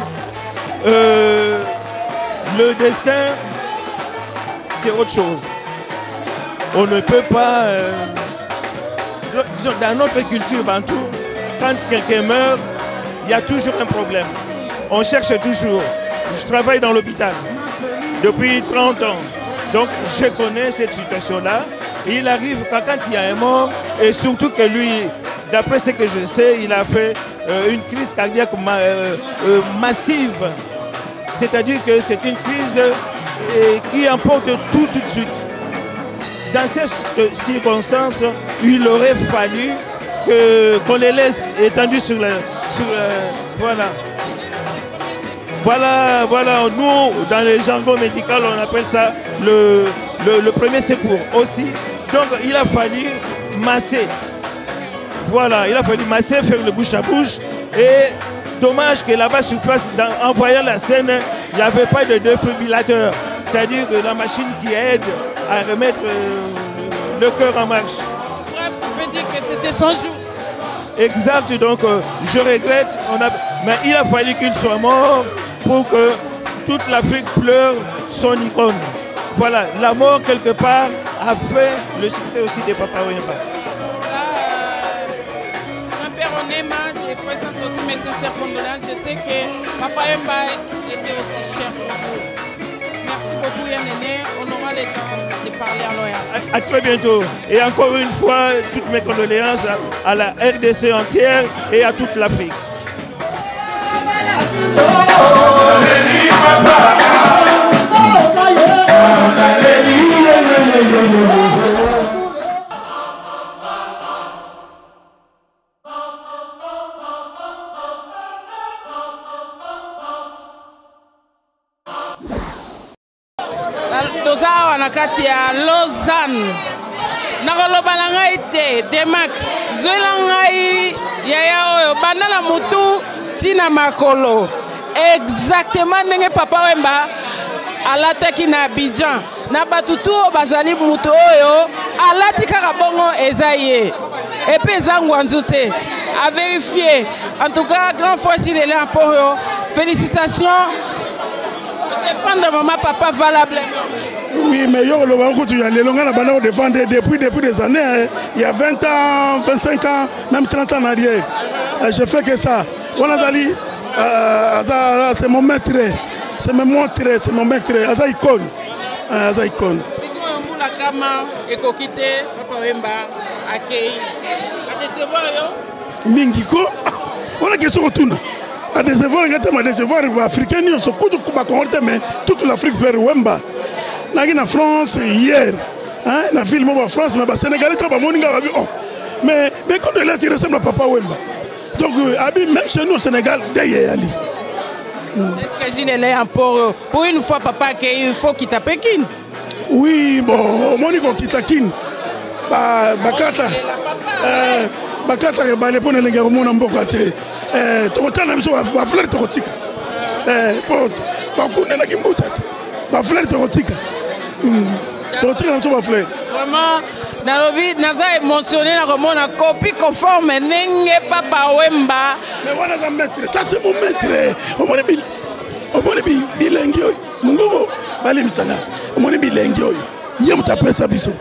Le destin, c'est autre chose. On ne peut pas... dans notre culture bantou, quand quelqu'un meurt, il y a toujours un problème. On cherche toujours. Je travaille dans l'hôpital depuis 30 ans. Donc je connais cette situation-là. Il arrive quand il y a un mort, et surtout que lui, d'après ce que je sais, il a fait une crise cardiaque massive. C'est-à-dire que c'est une crise qui emporte tout de suite. Dans ces circonstances, il aurait fallu qu'on les laisse étendus sur le... Voilà, nous, dans le jargon médical, on appelle ça le premier secours aussi. Donc, il a fallu masser. Voilà, il a fallu masser, faire le bouche à bouche. Et dommage que là-bas, sur place, en voyant la scène, il n'y avait pas de défibrillateur. C'est-à-dire que la machine qui aide à remettre le cœur en marche. Bref, on peut dire que c'était son jour. Exact, donc je regrette, mais il a fallu qu'il soit mort pour que toute l'Afrique pleure son icône. Voilà, la mort quelque part a fait le succès aussi de Papa Wemba. Jean-Pierre Onema, je présente aussi mes sincères condoléances. Je sais que Papa Wemba était aussi cher pour vous. Merci beaucoup Yann Néné, on aura le temps de parler en loyal. À très bientôt. Et encore une fois, toutes mes condoléances à la RDC entière et à toute l'Afrique. Toza wana kati ya Lausanne. Nakoloba na ngai te, Demak. Zwela ngai yaya oyo banda na mutu tina makolo. Exactement ndenge Papa Wemba alataki na Abidjan. Na batutu bazali mutu oyo alati kaka bongo eza ye. Et puis eza ngwanzu te. À vérifier. En tout cas, grand fois s'il est là pour eux. Félicitations. Défendre maman, papa valablement. Oui, mais yo le banco tu as les longs à la défendre depuis des années. Il y a 20 ans, 25 ans, même 30 ans en arrière. Je fais que ça. On a dit, c'est mon maître, c'est mon maître, c'est mon maître. Aza icône, aza icône. Si vous la kama et kokite, Papa Wemba accueille. À décevoir yo. Mingiko, on a question retourne. À décevoir, on a décevoir africain, on se coupe mais toute l'Afrique perd Wemba. En France hier, hein, la ville en France, mais les Sénégalais sont mais quand il a tiré ressemble à Papa Wemba. Donc, même chez nous au Sénégal, derrière Ali. Est-ce que Gilles est pour une fois, papa, qu'il faut qu'il tape Kin? Oui, bon, Monique qui taquine. Bakata. Bakata, il balai pour les gars au monde en Bokate. Total, la mission, va fleur torotique. Bakune na Kimbuta. Va fleur torotique. Vraiment, Nalobi, Naza émotionné, na copie conforme, Nenge Papa Wemba. Mais voilà un maître, ça c'est mon maître. Au moins bilengio, Mungogo, Bali Misana. Au moins bilengio, Yam tapé sa biso.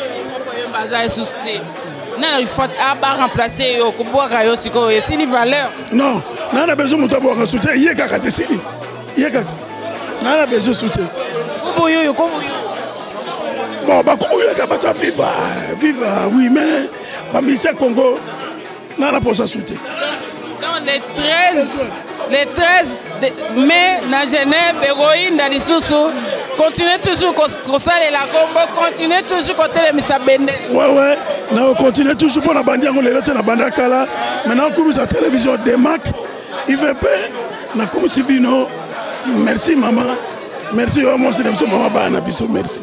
Non, il faut remplacer au Kuboka Yosiko et Sili valeur. Non, on a besoin de t'avoir soutien. Yeka Katesili. Yeka. On a besoin de soutien. Kuboyo. Bon, bah, comment il y a bata viva, oui, mais, bah, ministère Congo, n'a pas sa soutien. Dans les 13 le 13 mai na Genève, héroïne dans l'Issoussou. Continuez toujours comme ça, la combo, continuez toujours côté de Missa Bende. Ouais, on continue toujours pour la bande, on est là, la bande Kala. Maintenant, on commence la télévision DEMAC, IVP, on a commencé Bino. Merci maman, merci à moi, c'est maman Bana Bissou, merci.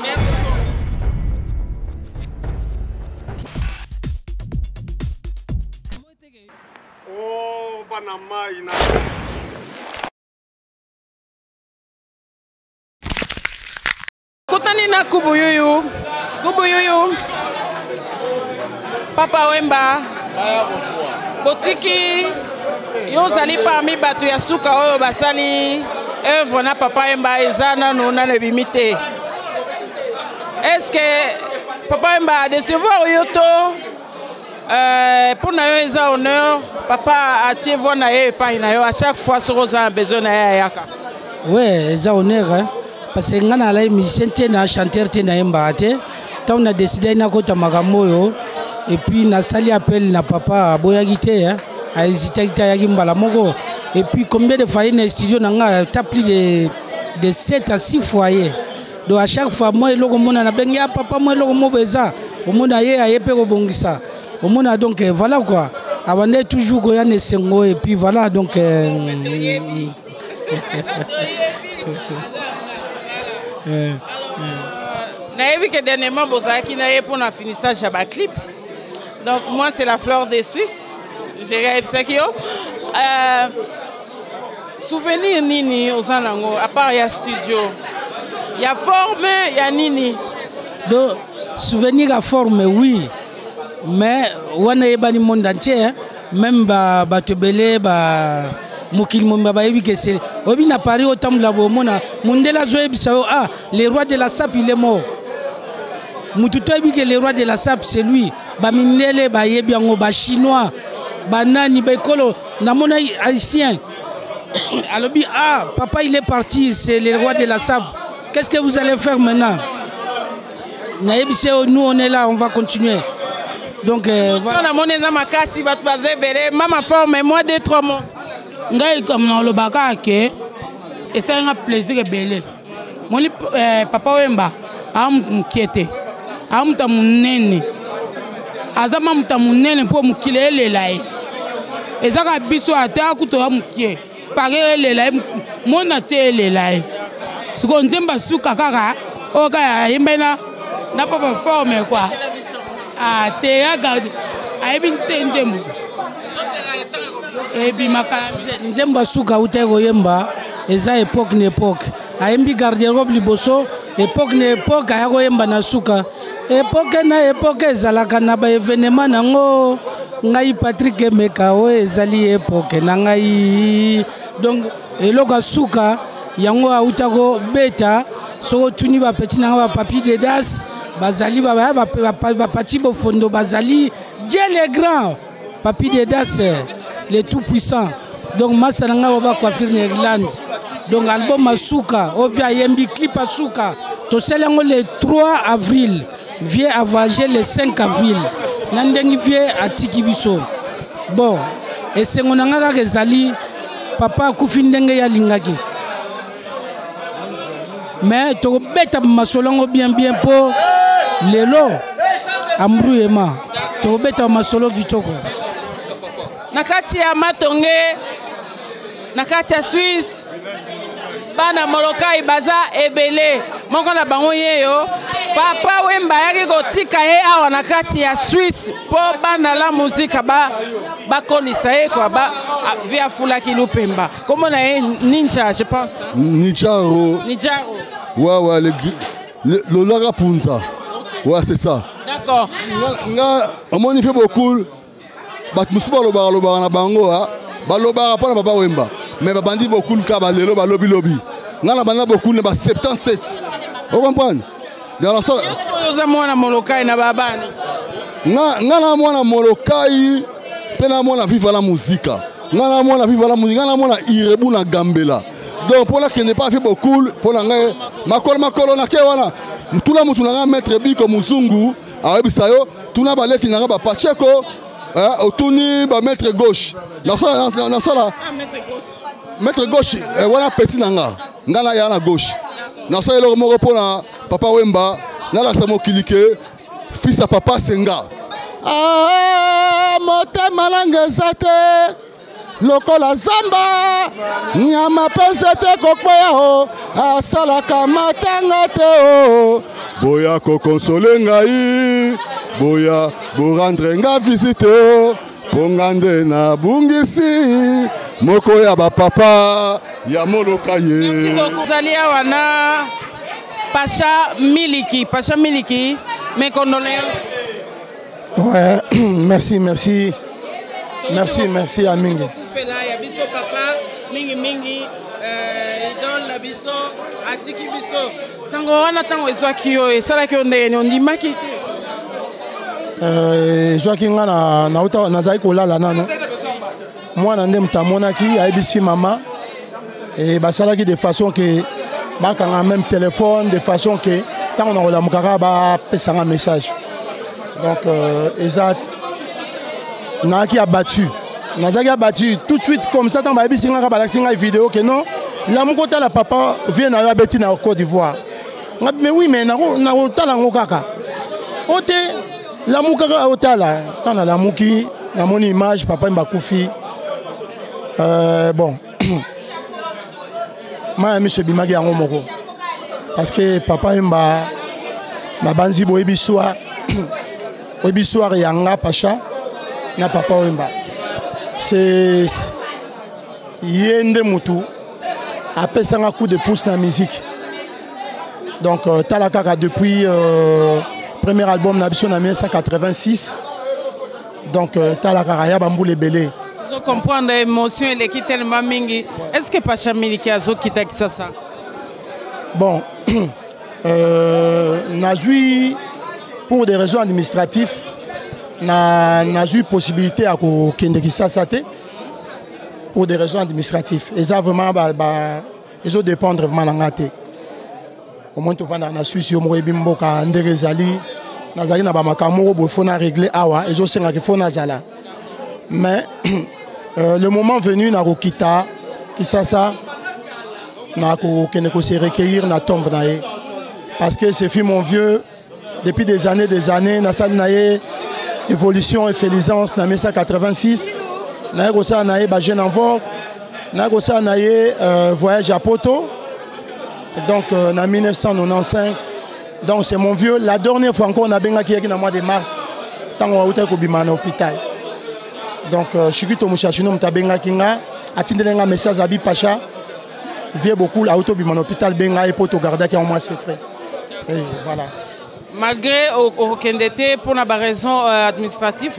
Oh, Banama, Kotani na Kubuyuyu, Papa Wemba, Botiki, yo zali parmi batu ya suka oyo basali œuvre na Papa Wemba ezana no na lebimite. Est-ce que Papa Wemba a décevoir yo to pour na yo eza honneur papa atie voix na ye pa na yo à chaque fois sur oza besoin na ya yaka. Ouais, eza honneur hein. Parce que ngana la musicien na chanteur te na yemba te tant on a décidé na kota magamoyo et puis na sali appel na papa boyaki te hein a hésité ta yaki mbala moko et puis combien de fois na studio na nga ta plus de 7 à 6 foyers donc à chaque fois moi eloko mona na bengi ya papa moi eloko mo beza o mona ye ayepe ko bongisa o mona donc voilà quoi avant toujours ko ya ne sengo et puis voilà donc Naïvi que dernièrement Bozaki n'a pour un finissage à clip. Donc moi c'est la fleur des Suisses. J'ai réalisé souvenir nini aux Alango à part il y a studio. Il y a forme, il y a nini. Donc souvenir à forme oui. Mais on a ebani monde entier même ba tebele ba Mokil Moumbaba que c'est Obi n'a parlé autant de la Bomona Mundela Zoé Bissao ah le roi de la SAP il est mort Mututo que le roi de la SAP c'est lui ba Mindele ba Yebiango ba chinois ba nani ba ekolo na mona haïtien alors ah papa il est parti c'est le roi de la SAP qu'est-ce que vous allez faire maintenant nous on est là on va continuer donc voilà mon makasi ba tbaze bere mama forme moi 2-3 mots ngai comme na lobaka ke esenga plaisir ebele moni papa Wemba amkiete amuta munene azama muta munene po mukile elelaye ezaka biso ata kuto ya mukie pare elelaye mona te elelaye siko nzemba suka kaka oka yembena na papa forme quoi a te aga aibi nzembo Nzemba suka utego yemba eza époque na époque ayembi garde-robe liboso époque na époque ayako yemba na suka époque na époque ezalaka na ba événement nango ngai Patrick Emeka o ezali époque na ngai donc eloko suka yango autako beta soko tuni ba petit na ba papier de das bazali ba petit bofondo bazali Dieu le grand papier de das les tout puissants donc masalanga oba coiffure en Irlande donc album Masuka ovia yembi clip Asuka to selango le 3 avril vie avager le 5 avril nandengi vie atiki biso bon et sengonanga ka kezali papa kufindenge ya lingaki mais to beta masolongo bien po lelo ambruyema to beta masolo kitoko nakati ya matonge nakati ya Suisse bana molokai baza ebele moko na bango yeyo papa Wemba yaki kotika ye awa nakati ya Suisse po bana la muzika bakolisa ye kwa via fulaki lupemba comment na ye Ninja je pense Nijaro ouais le Lara Punza ouais c'est ça d'accord nga amoni fait beaucoup bat musuba loba na bango baloba pa na papa Wemba mais babandi beaucoup ka balelo balobi ngana bana beaucoup ne ba 77 vous comprenez dans la salle yo mwana molokai na babani ngana mwana molokai pena mwana viva la musique ngana mwana viva la musique ngana mwana irebu na gambela donc pour la qui n'est pas fait beaucoup pour la ngai makolo na ke wana tula mutu na mettre biko muzungu ayebisa yo tuna baleki na ba Pacheco autoni ba maître gauche na sala maître gauche wana petit nanga ngana ya na gauche na ça eloko moko pona papa Wemba na la samo kilike fils à papa Senga motema langa zate lokola zamba nyama penza te kokweya o asalaka matanga te o boya kokonsole ngai boya borendre nga visite o pongande na bungisi moko ya bapapa ya moloka ye. Merci wana Pacha Miliki, mes condoléances. Ouais, merci à Mingi. Biso papa mingi idole na biso atiki biso sango wana tango ezwaki yo esala ki ondeni ondimaki te ezwaki nga na uta nazali kolala nano mwana nde mutamonaki ayebisi mama et basalaki de façon que bakanga même téléphone de façon que tango na kolamukaka bapesanga message donc exact naki abattu Nazaki a battu tout de suite comme ça, dans ma vie, vidéo que non, la mukota la papa vient à la bêtine en Côte d'Ivoire. Mais oui, mais na otala ngokaka. Ote la mukaka otala, tant la muki, na mon image papa Mbakoufi. Bon. Moi monsieur Bimagi en moko. Parce que papa Mba na banzi bo ebiswa. Ebiswa yanga pacha na papa Mba. C'est Yende Moutou après ça un coup de pouce dans la musique. Donc Talakaka depuis premier album Nabiso en 1986. Donc Talakaka ya bambou les belé. Je comprends l'émotion et qui tellement mingi. Est-ce que Pacha Miliki a quitté ça? Bon, n'a joué pour des raisons administratives. Na eu possibilité à kende Kisasa pour des raisons administratives. Et ça vraiment ils ont dépendre vraiment de au moins tu vas dans la Suisse au moins bimboka nderezali nazali na ba makamoro bo fona régler awa ils ont senga que fona zala. Mais le moment venu na rokita Kisasa na ko kende ko se recueillir na tombe na ye parce que c'est mon vieux depuis des années na sali na ye évolution et félisance en 1986. N'a gossa naé ba jeune en vogue. N'a gossa naé voyage à Poto. Donc en 1995. Donc c'est mon vieux. La dernière fois encore on a benga qui est dans le mois de mars. Tant on a été au bimana hôpital. Donc Chikito Mouchachino mta benga kinga atindelenga message à Bi Pacha. Vieux beaucoup la auto bimana hôpital benga et Poto garda qui est en moins secret. Et voilà. Malgré au Kendete, pour une raison administrative,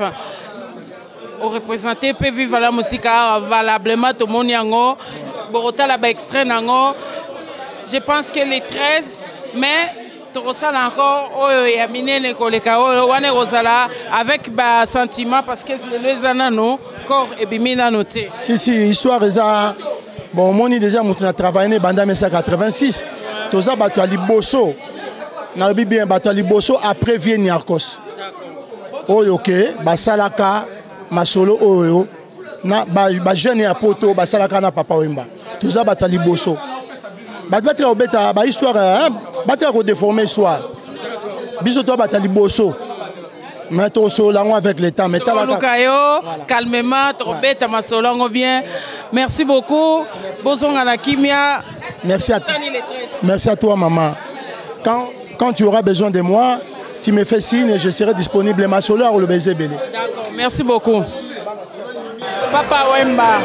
au représenté peut vivre la musique valablement tout le monde yango, borota la extrait nango. Je pense que les 13, mais tu ressens encore oh yamine les collègues oh wane rosala avec ba sentiment parce que les anano corps et bimina noté. Si histoire ça bon moni déjà mon travaillé banda 1986. Toza bato ali bosso. Na bien bato liboso après vient Niarkos. Oyo ke basalaka masolo oyo na ba jeune ya poto basalaka na papa Wemba. Tout ça bato liboso. Bato obeta ba histoire bato ko déformer histoire. Biso to bato liboso. Mais to so lango avec le temps mais talaka calmement obeta masolo ngo bien. Merci beaucoup. Bozonga na kimia. Merci à toi maman. Quand tu auras besoin de moi, tu me fais signe et je serai disponible ma solo ou le baiser belé. D'accord, merci beaucoup. Papa Wemba,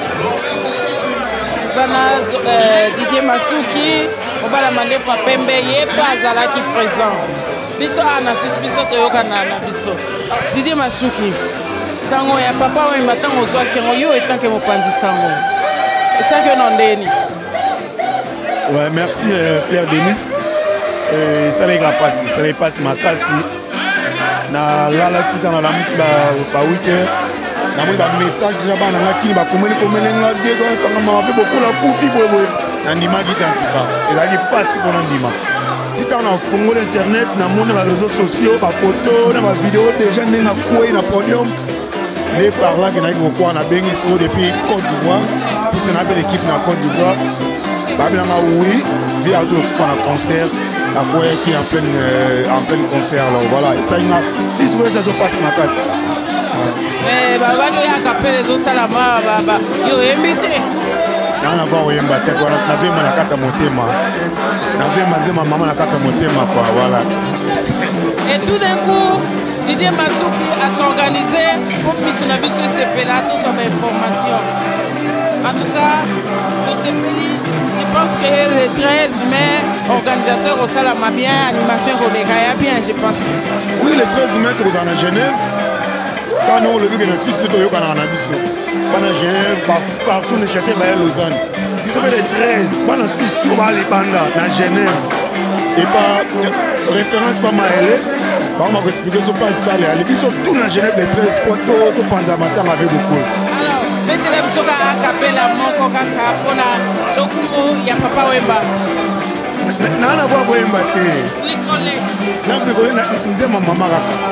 Didier Masuki, on va la demander pour Pembe, il pas Zala qui présent. Biso ana biso toyoka na biso. Didier Masuki, sango ya papa Wemba tango zwa ki yo etant que mopanzi sango. Et ça que non deni. Ouais, merci Pierre Denis. Ça les passe, ça les passe ma casse. Na la qui dans la mutu ba 8h. Na moi ba message déjà ba na qui ba komeli nga bien donc ça m'a fait beaucoup la coupi bobo. Na ndima qui tant pas. Et là il passe pour ndima. Si tu as un Congo internet, na monde les réseaux sociaux, ba photo, na ba vidéo déjà na quoi na podium. les par là qui n'a pas on a bien depuis Côte d'Ivoire puis c'est une belle équipe dans Côte d'Ivoire bah bien oui via tout faire un concert après qui est en plein concert là voilà ça il a si ça se passe ma casse mais baba nous y a capé les autres salama baba yo invité na ba oyemba te kwa na vema na kata motema na vema nzema mama na kata motema quoi voilà et tout d'un coup Didier Masuki a s'organisé pour que nous puissions se faire tout sur l'information. En tout cas, pour ce pays, je pense que le 13 mai, organisateur au Salama bien, animation Rodegaya bien, je pense. Oui, le 13 mai, nous sommes à Genève. Quand nous, le but de la Suisse, tout est en Abisso. Pendant Genève, partout, nous cherchons à Lausanne. Nous sommes le 13, pendant la Suisse, tout va aller pendant Genève. Et par référence, pas mal. On va expliquer ce pas ça. Les bisous, tout dans Genève, les 13 points, tout pendant matin avec beaucoup. Alors, mettez-le sur la capella, mon coca, pour la Dokumo, il y a Papa Wemba. Nana voit Wemba, tu sais. Oui, collègue. Nous aimons maman.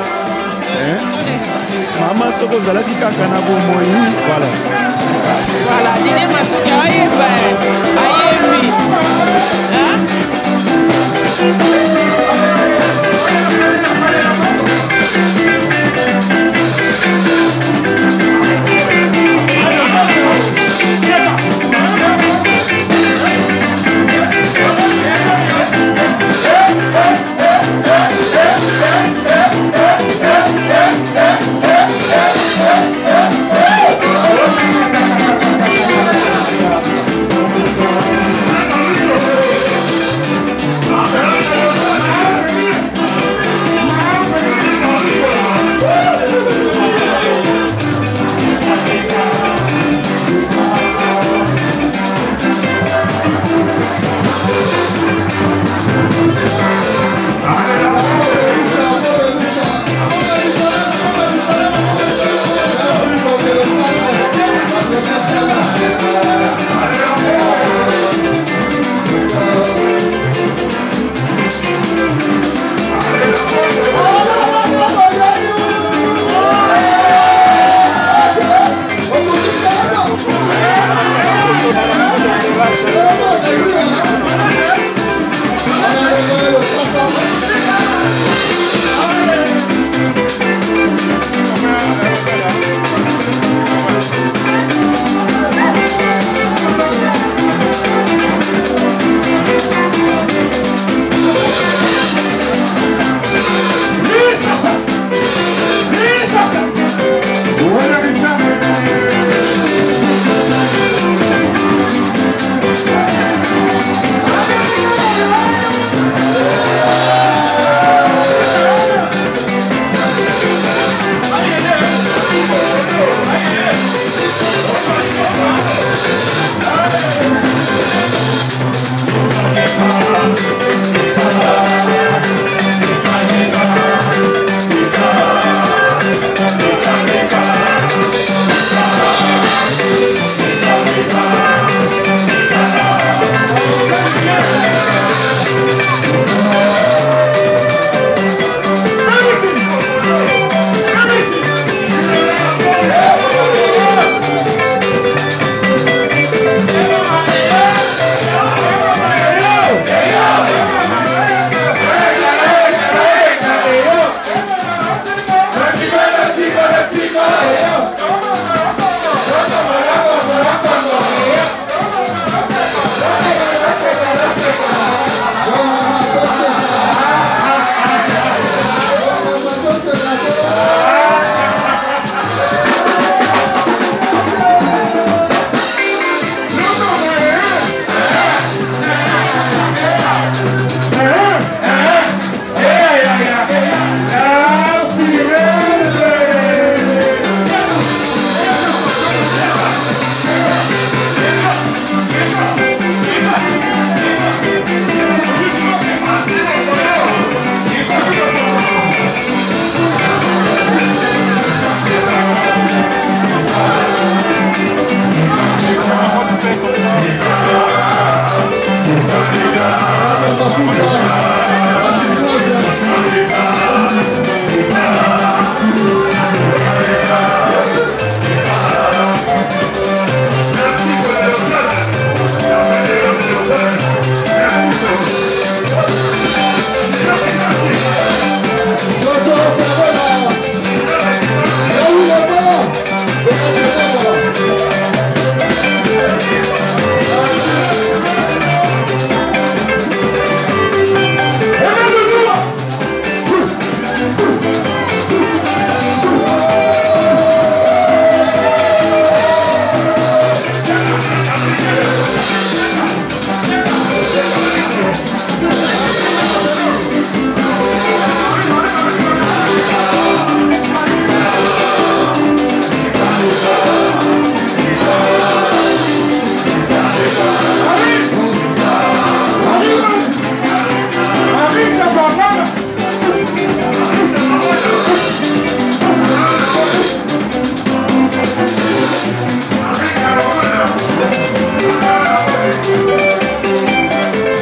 Maman, ce que vous allez dire, voilà. Voilà, Didier Masuki, aïe, hein?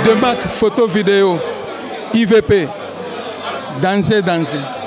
de marque photo vidéo IVP. Dansez, dansez.